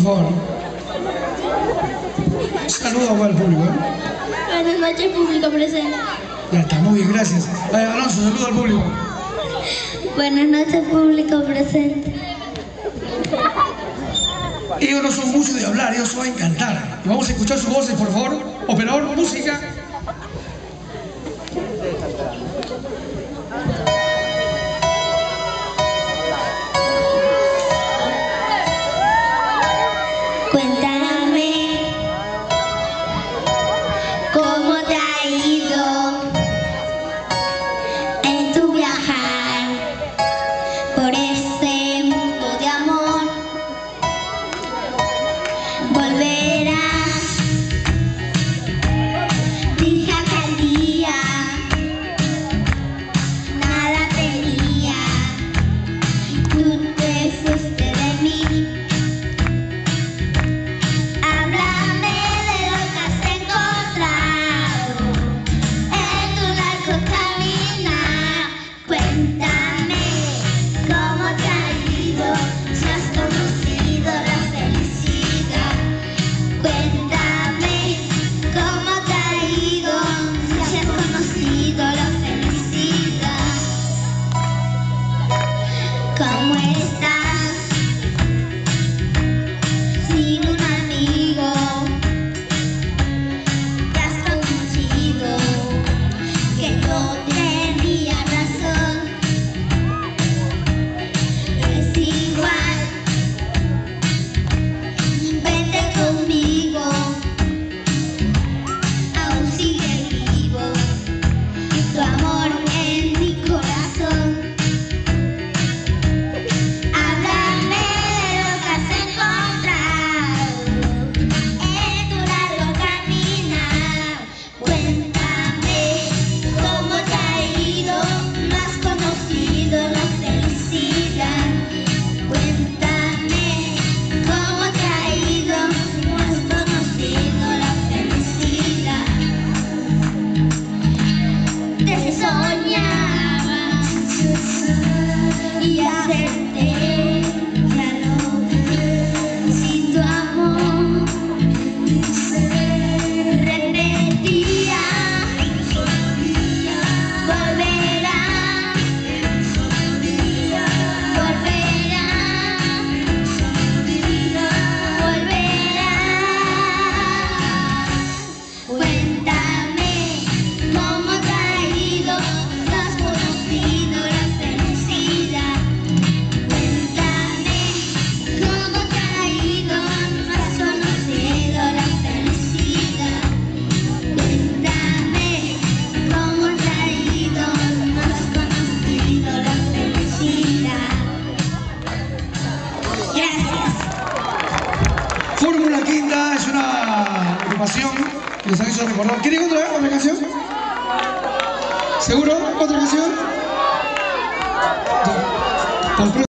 favor. Saludos al público. Buenas noches, público presente. Ya está, muy bien, gracias. Alonso, saludo al público. Buenas noches, público presente. Ellos no son muchos de hablar, ellos saben cantar. Vamos a escuchar sus voces, por favor. Operador, música. Cuéntame cómo te ha ido en tu viajar por este mundo de amor. Volverás, dije aquel día, nada tenía, tú te fuiste de mí. Háblame de lo que has encontrado en tu largo caminar. Cuéntame cómo te ha ido, si has conocido la felicidad. Cuéntame cómo te ha ido, si has conocido la felicidad. ¿Cómo estás sin un amigo? Te has conocido que no tenía razón. Es igual, vete conmigo, aún sigue vivo tu amor en mi corazón. Háblame de lo que has encontrado en tu largo caminar. Cuéntame cómo te ha ido, no has conocido la felicidad. Cuéntame cómo te ha ido, no has conocido la felicidad. Te soñaba y acepté, ya no sin tu amor. Repetía, volverá, volverá, volverá. Cuéntame cómo te ha ido, no has conocido la felicidad. Cuéntame cómo te ha ido, no has conocido la felicidad. Cuéntame cómo te ha ido, no has conocido la felicidad. Gracias. Fórmula Quinta es una agrupación que nos ha hecho recordar. ¿Quieren otra canción? ¿Seguro? ¿Otra canción?